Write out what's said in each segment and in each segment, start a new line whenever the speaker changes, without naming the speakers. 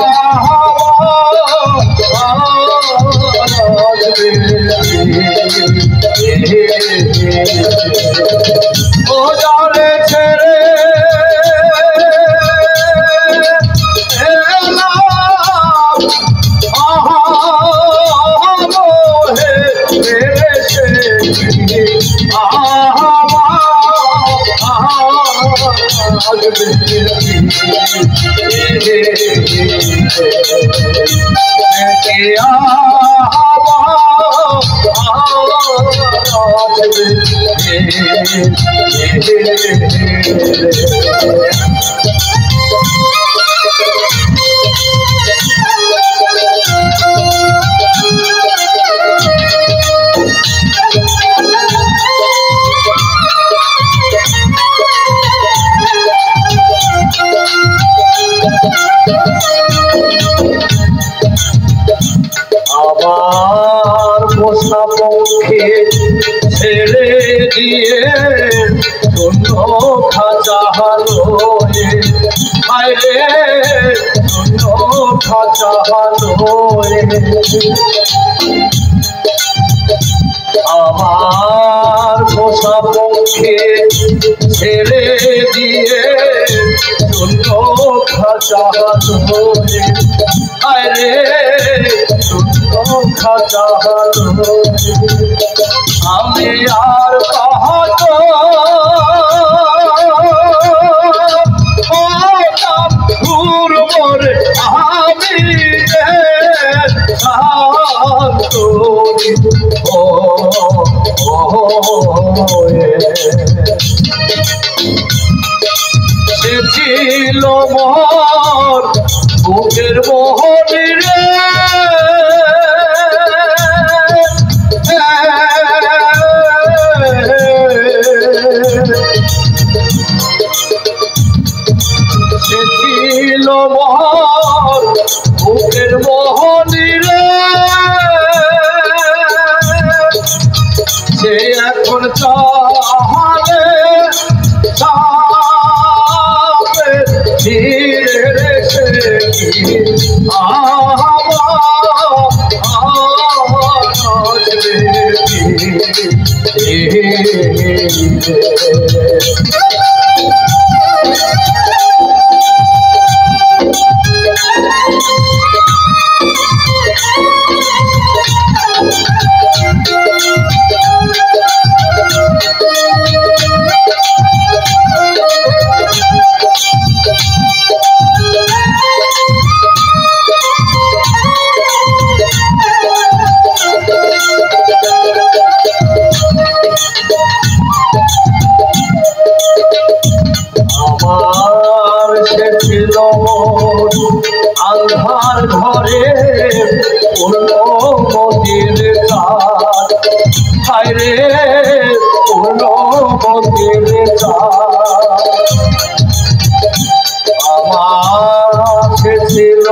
ও জালে ছেড়ে আমার পোষা পক্ষে ছেড়ে দিয়ে শূন্য খাঁচা হালো রে শূন্য খাঁচা হালো আমার পোষা পক্ষে ছেড়ে দিয়ে শূন্য খাঁচা হালো রে খাঁচা হালো আমি আর কহতো ঘুর মরে আমি সে ছিল মোর বুকের মোহনী রে সে ছিল মোর বুকের মোহনী রে সে এখন চালে ধীরে রেখে আন্ধার ঘরে পূর্ণ মতির চাঁদ হায়রে পূর্ণ মতির চাঁদ আমার ছিল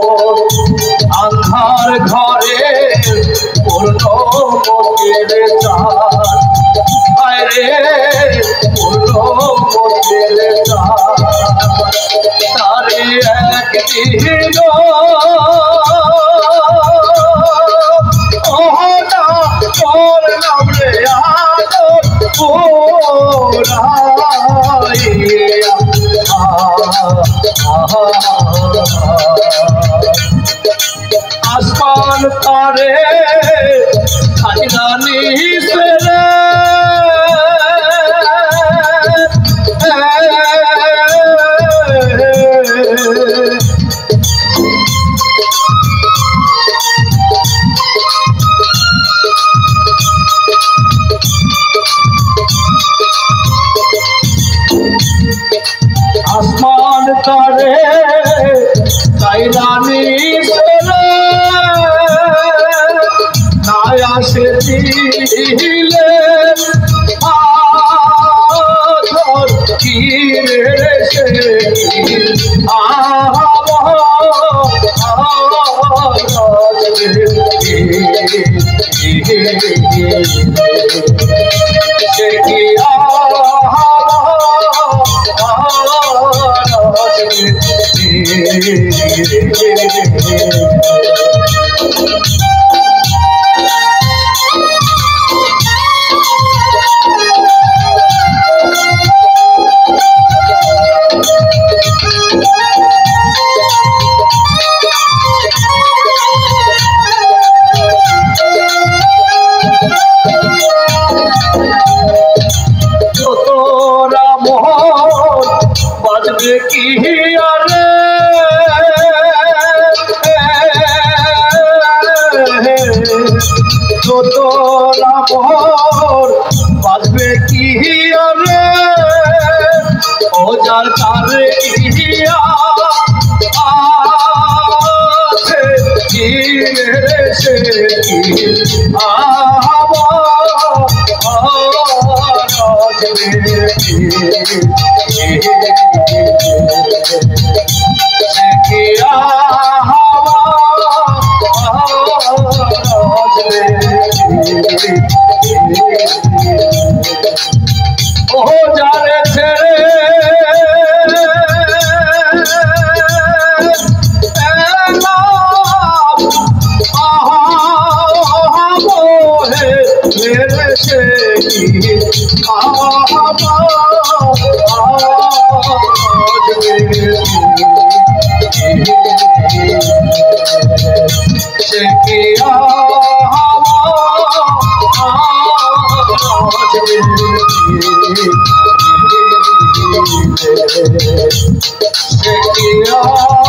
আন্ধার ঘরে পূর্ণ মতির চাঁদ হায়রে পূর্ণ মতির চাঁদ তারে একদিন ওহটা করলাম রে আসমান তারে খাজনানি সেরে আসমান তারে তাইলানি সেরে কি আরে তোরা মোর বাজবে কি আরে ও যার তারে ইয়া আছে কি রে সে কি Shake